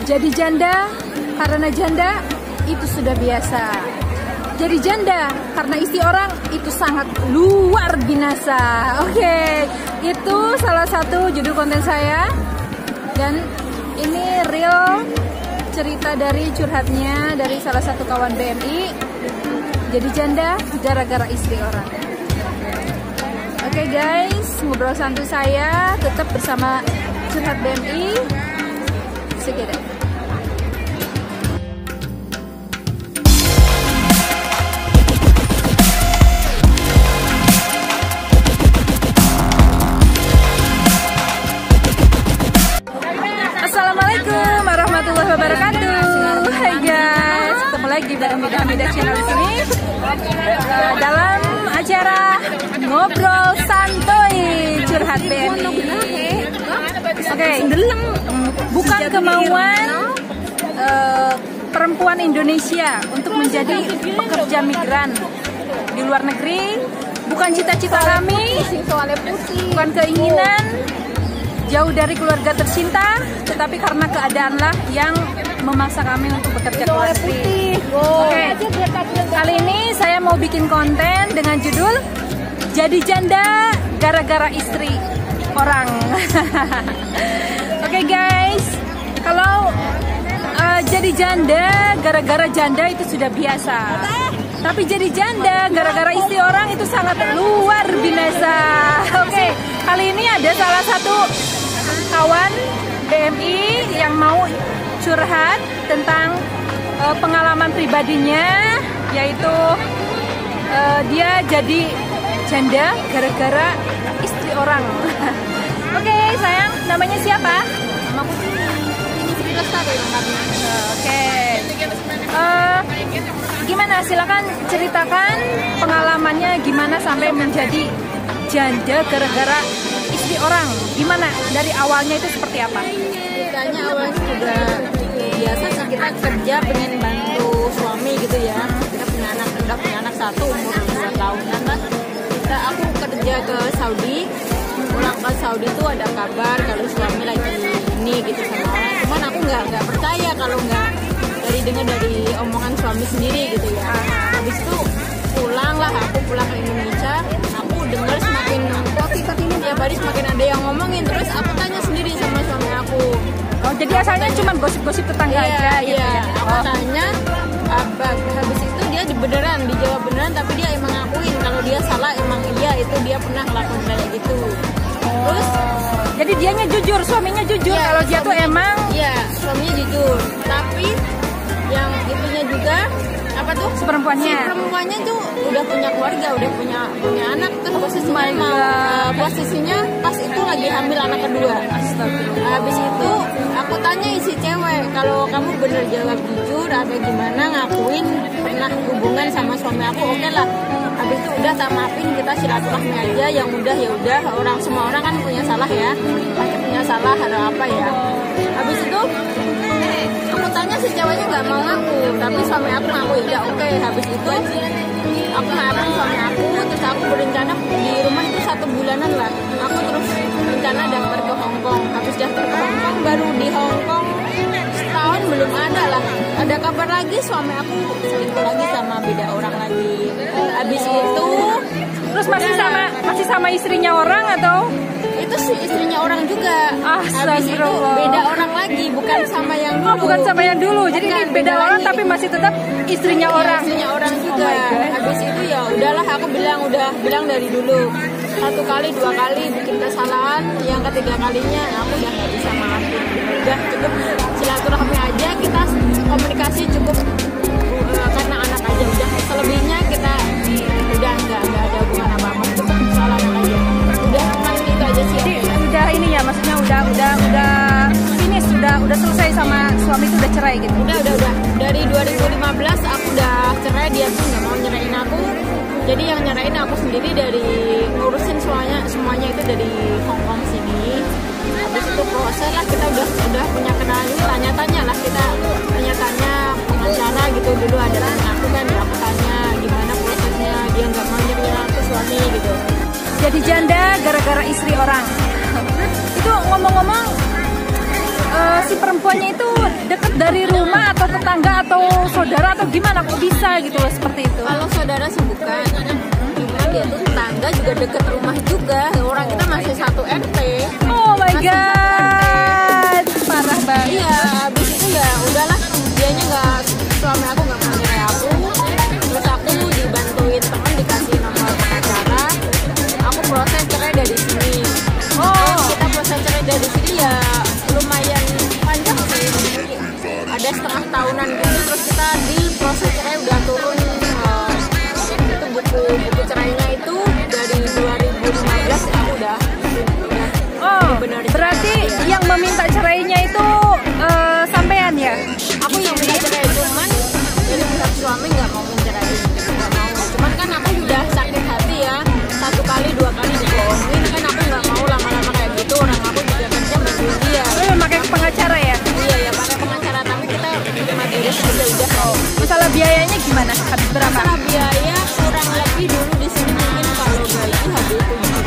Jadi janda karena janda itu sudah biasa. Jadi janda karena istri orang itu sangat luar binasa. Oke, itu salah satu judul konten saya. Dan ini real cerita dari curhatnya dari salah satu kawan BMI. Jadi janda gara-gara istri orang. Oke guys, ngobrol santai saya tetap bersama curhat BMI. Sekitar. Assalamualaikum warahmatullahi wabarakatuh. Hai guys, ketemu lagi bareng Mida Channel di sini dalam acara ngobrol santuy curhat BMI. Oke, bukan kemauan perempuan Indonesia untuk menjadi pekerja migran di luar negeri, bukan cita-cita kami, bukan keinginan jauh dari keluarga tercinta, tetapi karena keadaanlah yang memaksa kami untuk bekerja ke luar negeri. Oke, kali ini saya mau bikin konten dengan judul Jadi Janda Gara-gara Istri Orang. Oke guys, kalau jadi janda gara-gara janda itu sudah biasa. Tapi jadi janda gara-gara istri orang itu sangat luar binasa. Oke, kali ini ada salah satu kawan BMI yang mau curhat tentang pengalaman pribadinya, yaitu dia jadi janda gara-gara istri orang. Oke, sayang, namanya siapa? Namaku Sri Lestari. Oke. Gimana? Silakan ceritakan pengalamannya gimana sampai menjadi janda gara-gara istri orang. Gimana? Dari awalnya itu seperti apa? Ceritanya awalnya juga biasa sih, kita kerja pengen bantu suami gitu ya. Kita udah punya anak satu umur 2 tahunan lah. Aku kerja ke Saudi, pulang ke Saudi tuh ada kabar kalau suami lagi ini gitu sama orang. Cuman aku nggak percaya kalau nggak dengar dari omongan suami sendiri gitu ya. Habis itu aku pulang ke Indonesia, aku dengar semakin ini tiap hari semakin ada yang ngomongin, terus aku tanya sendiri sama suami aku. Oh, jadi asalnya cuma gosip-gosip tetangga aja gitu ya? Aku tanya, habis itu dia dijawab beneran, tapi dia emang ngakuin kalau dia salah, emang iya itu dia pernah ngelakuin kayak gitu. Terus jadi dianya jujur, suaminya jujur kalau dia tuh emang. Iya, suaminya jujur. Tapi yang itunya juga apa tuh? Si perempuannya tuh udah punya keluarga, udah punya anak, terus posisinya pas itu lagi hamil anak kedua. Astagfirullah. Habis itu aku tanya isi cewek, kalau kamu bener jawab jujur atau gimana ngakuin pernah hubungan sama suami aku, oke lah. Habis itu udah tak maafin, kita silaturahmi aja, yang udah ya udah, semua orang kan punya salah ya, pasti punya salah ada apa ya. Habis itu aku tanya si ceweknya nggak mau ngaku, tapi suami aku ngaku ya oke. Habis itu aku maafin suami aku, terus aku berencana di rumah itu 1 bulanan lah. Aku terus rencana daftar ke Hongkong. Habis daftar ke Hongkong, baru di Hongkong setahun belum ada lah. Ada kabar lagi suami aku selingkuh lagi sama beda orang lagi. Habis itu terus masih sama istrinya orang atau? Itu sih istrinya orang juga. Habis itu beda orang lagi, bukan sama yang dulu. Oh, bukan sama yang dulu. Jadi ini beda orang lagi, tapi masih tetap istrinya orang. Istrinya orang juga. Habis itu ya udahlah, aku udah bilang dari dulu. 1 kali 2 kali bikin kesalahan, yang ketiga kalinya aku udah nggak bisa maafin. Udah cukup silaturahmi aja, kita komunikasi cukup karena anak aja. Udah selebihnya kita udah nggak ada hubungan apa-apa, cukup soal anak aja. Udah paling itu aja sih. Jadi udah ini ya, maksudnya udah finish, udah selesai sama suami itu, udah cerai gitu. Udah. Dari 2015 aku udah cerai, dia tuh nggak mau nyerain aku. Jadi yang nyerain aku sendiri, dari ngurusin semuanya itu dari Hongkong sini. Habis itu proses lah, kita udah punya kenalan, tanya-tanya lah, kita tanya-tanya pengacara gitu. Dulu ada teman aku kan, ya aku tanya gimana prosesnya, dia nggak mau nyerain aku suami gitu. Jadi janda gara-gara istri orang. Itu ngomong-ngomong si perempuannya itu deket dari rumah atau tetangga atau saudara atau gimana kok bisa gitu loh seperti itu? Kalau saudara sih bukan. Dia tuh tetangga juga deket rumah juga. Orang kita masih satu RT. Oh my god, parah banget. Iya, habis itu ya udahlah. Dianya nggak, suami aku nggak mau cerai aku. Terus aku dibantuin teman dikasih nomor pengacara. Aku proses cerai dari sini. Terus kita proses cerai dari sini ya lumayan panjang sih. Ada setengah tahunan gitu. Terus kita di proses cerai udah turun. Itu buku cerainya itu dari 2015 aku udah benar. Berarti yang meminta cerainya itu sampean ya? Aku yang minta cerai, cuman dari pihak suami nggak mau mencerai, nggak mau. Cuman kan aku udah sakit hati ya, 1 kali 2 kali dibohongin, kan aku nggak mau lama-lama kayak gitu. Orang aku juga kerja bantuin dia. Pakai pengacara ya? Iya ya, pakai pengacara, tapi kita materi saja udah. Masalah biayanya gimana? Habis berapa? Masalah biaya kurang lebih dulu di sini mungkin kalau gaji habis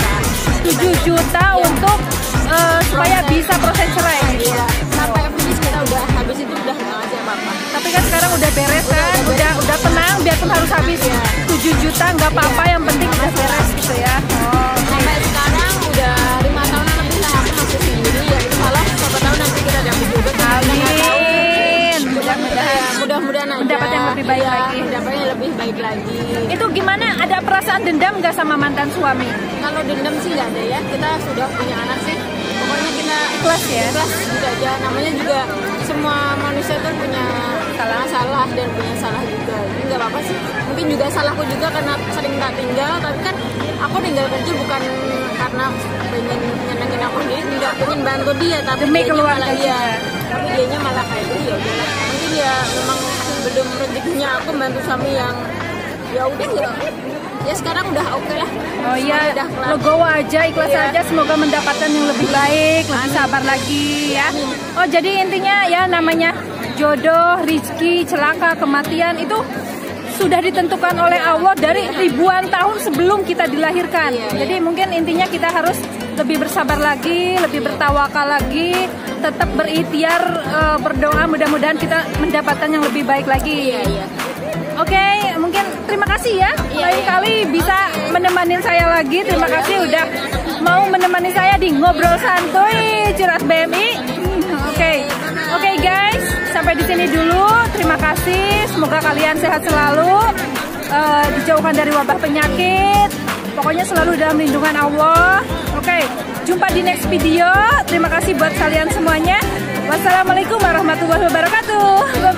7 juta untuk supaya bisa proses cerai. Iya, sampai finish kita udah habis itu udah nggak ngasih apa-apa. Tapi kan sekarang udah beres kan, udah tenang, biarpun harus habis 7 juta nggak apa-apa, yang penting udah beres gitu ya. Sampai sekarang udah 5 tahunan lebih lah aku masih sendiri ya. Insyaallah siapa tahu nanti kita dapat juga. Amin. Mudah-mudahan aja mendapat yang lebih baik lagi. Mendapat yang lebih baik lagi. Itu gimana? Ada perasaan dendam nggak sama mantan suami? Kalau dendam sih nggak ada ya. Kita sudah punya anak sih. Pokoknya kita ikhlas ya. Ikhlas gitu aja. Namanya juga semua manusia itu punya salah dan punya salah juga. Ini nggak apa-apa sih. Mungkin juga salahku juga karena sering tak tinggal. Tapi kan aku tinggal kerja bukan karena pengen nyenengin aku sendiri, tidak pengen bantu dia, tapi demi keluarga dia. Tapi dianya malah kayak gitu ya udahlah. Mungkin ya memang belum rezekinya aku bantu suami yang ya udah ya sekarang udah oke lah. Oh iya, legowo aja, ikhlas aja, semoga mendapatkan yang lebih baik, lebih sabar lagi ya. Oh jadi intinya ya namanya jodoh, rezeki, celaka, kematian itu sudah ditentukan oleh Allah dari ribuan tahun sebelum kita dilahirkan. Jadi mungkin intinya kita harus lebih bersabar lagi, lebih bertawakal lagi, tetap berikhtiar, berdoa, mudah-mudahan kita mendapatkan yang lebih baik lagi. Oke, mungkin terima kasih ya. Lain kali bisa menemani saya lagi. Terima kasih udah mau menemani saya di Ngobrol Santuy Ciras BMI. Oke guys, sampai di sini dulu. Terima kasih. Semoga kalian sehat selalu, dijauhkan dari wabah penyakit. Pokoknya selalu dalam lindungan Allah. Oke, jumpa di next video. Terima kasih buat kalian semuanya. Wassalamualaikum warahmatullahi wabarakatuh.